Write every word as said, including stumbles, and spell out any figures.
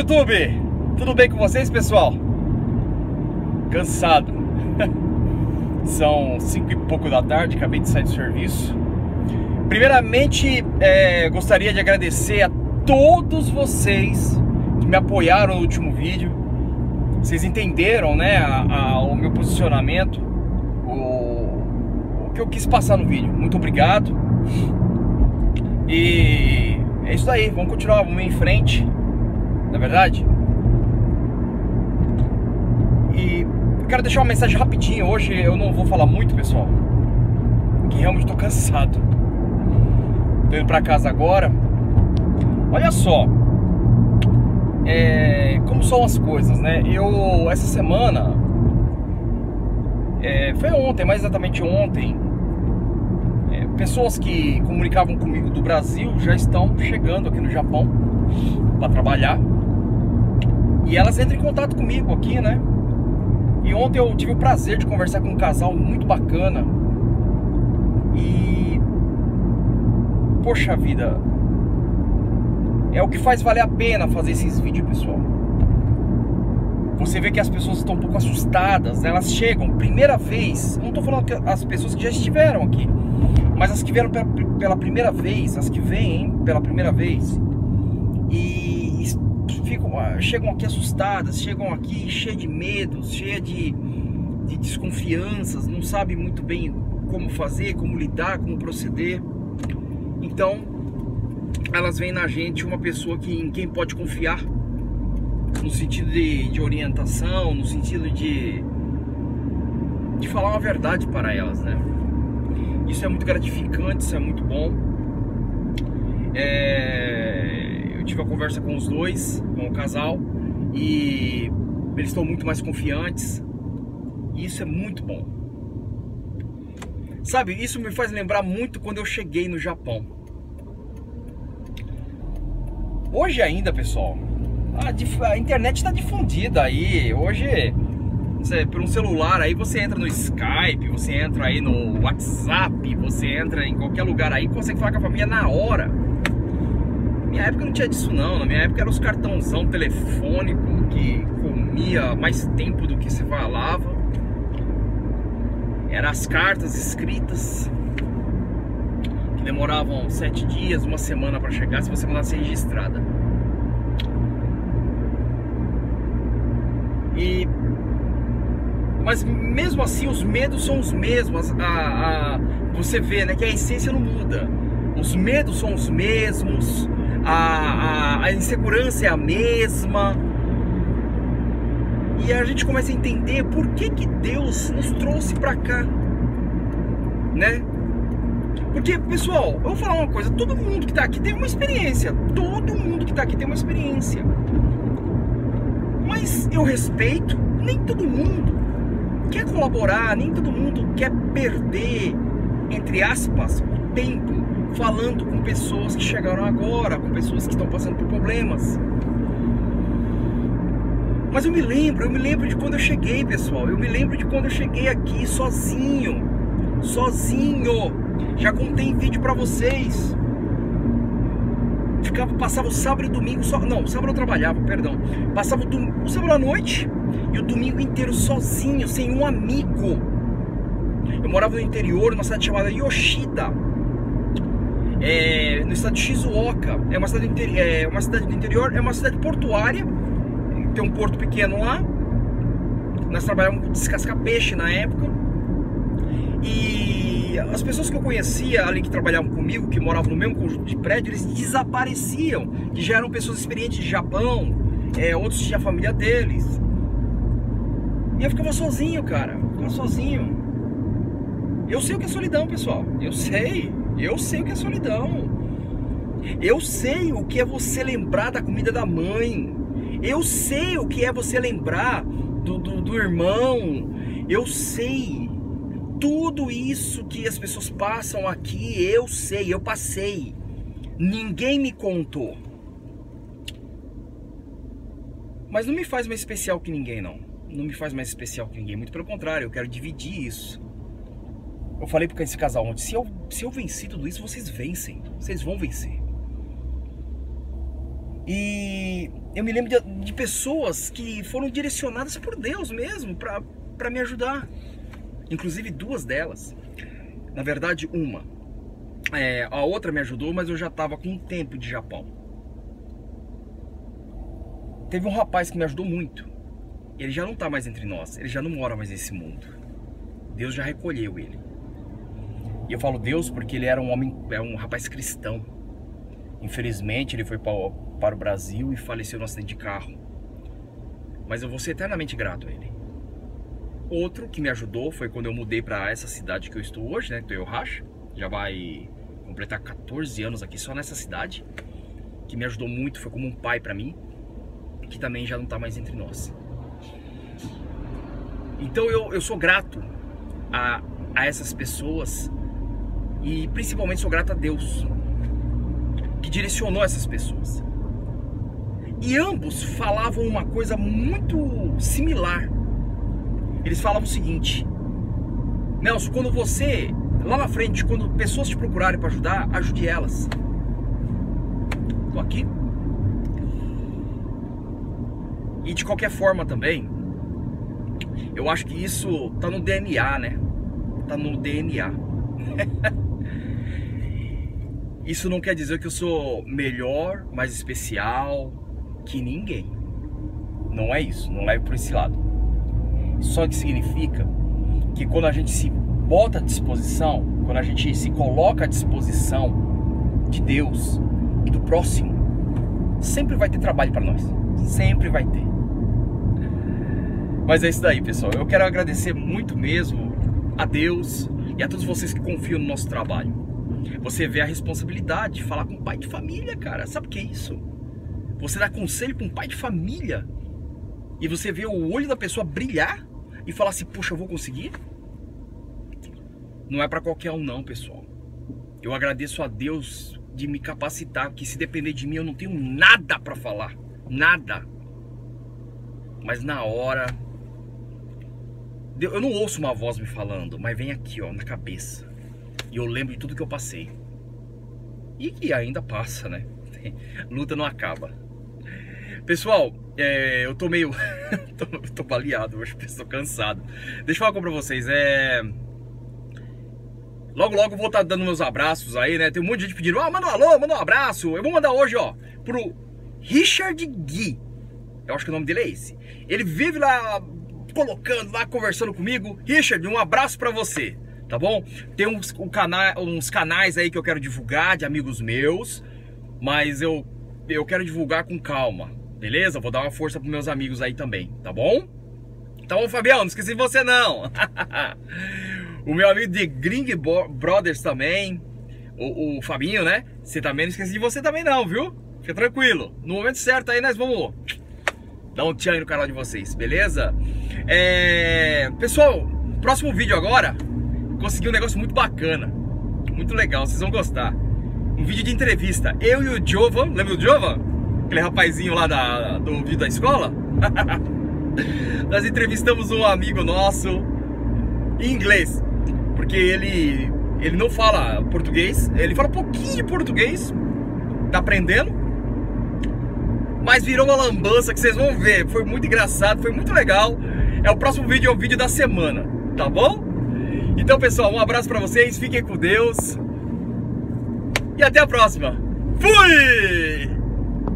YouTube! Tudo bem com vocês, pessoal? Cansado. São cinco e pouco da tarde, acabei de sair do serviço. Primeiramente, é, gostaria de agradecer a todos vocês que me apoiaram no último vídeo. Vocês entenderam, né, a, a, o meu posicionamento, o, o que eu quis passar no vídeo. Muito obrigado. E é isso aí, vamos continuar, vamos ir em frente, na verdade. E eu quero deixar uma mensagem rapidinho. Hoje eu não vou falar muito, pessoal, porque realmente estou cansado. Tô indo pra casa agora. Olha só, é, como são as coisas, né? Eu, essa semana, é, foi ontem, mais exatamente ontem, é, pessoas que comunicavam comigo do Brasil já estão chegando aqui no Japão para trabalhar. E elas entram em contato comigo aqui, né? E ontem eu tive o prazer de conversar com um casal muito bacana. E... poxa vida, é o que faz valer a pena fazer esses vídeos, pessoal. Você vê que as pessoas estão um pouco assustadas. Elas chegam, primeira vez. Não estou falando que as pessoas que já estiveram aqui, mas as que vieram pela, pela primeira vez. As que vêm pela primeira vez E ficam, chegam aqui assustadas. Chegam aqui cheias de medos, cheias de, de desconfianças. Não sabem muito bem como fazer, como lidar, como proceder. Então, elas veem na gente uma pessoa que, em quem pode confiar, no sentido de, de orientação, no sentido de, de falar uma verdade para elas, né? Isso é muito gratificante, isso é muito bom. É, eu tive uma conversa com os dois, com o casal, e eles estão muito mais confiantes, e isso é muito bom. Sabe, isso me faz lembrar muito quando eu cheguei no Japão. Hoje ainda, pessoal, a, a internet está difundida aí. Hoje, você, por um celular aí, você entra no Skype, você entra aí no WhatsApp, você entra em qualquer lugar aí, consegue falar com a família na hora. Na minha época não tinha disso não. Na minha época era os cartãozão telefônico que comia mais tempo do que se falava. Eram as cartas escritas que demoravam sete dias, uma semana para chegar, se você mandasse registrada. E mas mesmo assim os medos são os mesmos. A, a, você vê, né, que a essência não muda. Os medos são os mesmos. A, a, a insegurança é a mesma. E a gente começa a entender por que que Deus nos trouxe pra cá, né? Porque, pessoal, eu vou falar uma coisa. Todo mundo que tá aqui tem uma experiência. Todo mundo que tá aqui tem uma experiência. Mas eu respeito. Nem todo mundo quer colaborar. Nem todo mundo quer perder, entre aspas, o tempo falando com pessoas que chegaram agora, com pessoas que estão passando por problemas. Mas eu me lembro, eu me lembro de quando eu cheguei, pessoal. Eu me lembro de quando eu cheguei aqui sozinho. Sozinho. Já contei em vídeo pra vocês. Ficava, passava o sábado e domingo só. Não, sábado eu trabalhava, perdão. Passava o, dom, o sábado à noite e o domingo inteiro sozinho, sem um amigo. Eu morava no interior, numa cidade chamada Yoshida, é, no estado de Shizuoka. É uma cidade, é uma cidade do interior, é uma cidade portuária. Tem um porto pequeno lá. Nós trabalhávamos com descascar peixe na época. E as pessoas que eu conhecia ali, que trabalhavam comigo, que moravam no mesmo conjunto de prédio, eles desapareciam. Que já eram pessoas experientes de Japão, é, outros tinham a família deles. E eu ficava sozinho, cara. Eu ficava sozinho. Eu sei o que é solidão, pessoal. Eu sei. Eu sei o que é solidão. Eu sei o que é você lembrar da comida da mãe. Eu sei o que é você lembrar do, do, do irmão. Eu sei. Tudo isso que as pessoas passam aqui, eu sei, eu passei. Ninguém me contou. Mas não me faz mais especial que ninguém, não. Não me faz mais especial que ninguém. Muito pelo contrário, eu quero dividir isso. Eu falei para esse casal ontem, se eu, se eu venci tudo isso, vocês vencem. Vocês vão vencer. E eu me lembro de, de pessoas que foram direcionadas por Deus mesmo pra, pra me ajudar. Inclusive duas delas. Na verdade, uma. É, a outra me ajudou, mas eu já tava com um tempo de Japão. Teve um rapaz que me ajudou muito. Ele já não tá mais entre nós. Ele já não mora mais nesse mundo. Deus já recolheu ele. E eu falo Deus porque ele era um homem, é um rapaz cristão. Infelizmente ele foi para, para o Brasil e faleceu no acidente de carro. Mas eu vou ser eternamente grato a ele. Outro que me ajudou foi quando eu mudei para essa cidade que eu estou hoje, né? Toyohashi. Já vai completar quatorze anos aqui só nessa cidade. Que me ajudou muito, foi como um pai para mim. Que também já não está mais entre nós. Então eu, eu sou grato a, a essas pessoas. E principalmente sou grato a Deus, que direcionou essas pessoas. E ambos falavam uma coisa muito similar. Eles falavam o seguinte: Nelson, quando você, lá na frente, quando pessoas te procurarem para ajudar, ajude elas. Tô aqui. E de qualquer forma também, eu acho que isso tá no D N A, né? Tá no D N A. Isso não quer dizer que eu sou melhor, mais especial que ninguém. Não é isso, não leve por esse lado. Só que significa que quando a gente se bota à disposição, quando a gente se coloca à disposição de Deus e do próximo, sempre vai ter trabalho para nós. Sempre vai ter. Mas é isso daí, pessoal. Eu quero agradecer muito mesmo a Deus e a todos vocês que confiam no nosso trabalho. Você vê a responsabilidade de falar com um pai de família, cara. Sabe o que é isso? Você dá conselho para um pai de família e você vê o olho da pessoa brilhar e falar assim, puxa, eu vou conseguir? Não é para qualquer um não, pessoal. Eu agradeço a Deus de me capacitar, que se depender de mim eu não tenho nada para falar. Nada. Mas na hora... eu não ouço uma voz me falando, mas vem aqui, ó, na cabeça. E eu lembro de tudo que eu passei. E que ainda passa, né? Luta não acaba. Pessoal, é, eu tô meio... tô, tô baleado hoje, estou cansado. Deixa eu falar pra vocês, é... Logo, logo eu vou estar dando meus abraços aí, né? Tem um monte de gente pedindo, ah, manda um alô, manda um abraço. Eu vou mandar hoje, ó, pro Richard Gui. Eu acho que o nome dele é esse. Ele vive lá, colocando, lá, conversando comigo. Richard, um abraço pra você. Tá bom? Tem uns, um cana uns canais aí que eu quero divulgar de amigos meus, mas eu, eu quero divulgar com calma, beleza? Vou dar uma força pros meus amigos aí também, tá bom? Tá bom, Fabião? Não esqueci de você não. O meu amigo de Gring Brothers também, o, o Fabinho, né? Você também não esqueci de você também não, viu? Fica tranquilo. No momento certo aí nós vamos dar um tchan aí no canal de vocês, beleza? É... Pessoal, próximo vídeo agora... consegui um negócio muito bacana, muito legal, vocês vão gostar. Um vídeo de entrevista, eu e o Jovan, lembra do Jovan? Aquele rapazinho lá da, do vídeo da escola? Nós entrevistamos um amigo nosso em inglês, porque ele, ele não fala português, ele fala um pouquinho de português, tá aprendendo, mas virou uma lambança que vocês vão ver, foi muito engraçado, foi muito legal. É o próximo vídeo, é o vídeo da semana, tá bom? Então, pessoal, um abraço pra vocês, fiquem com Deus e até a próxima. Fui!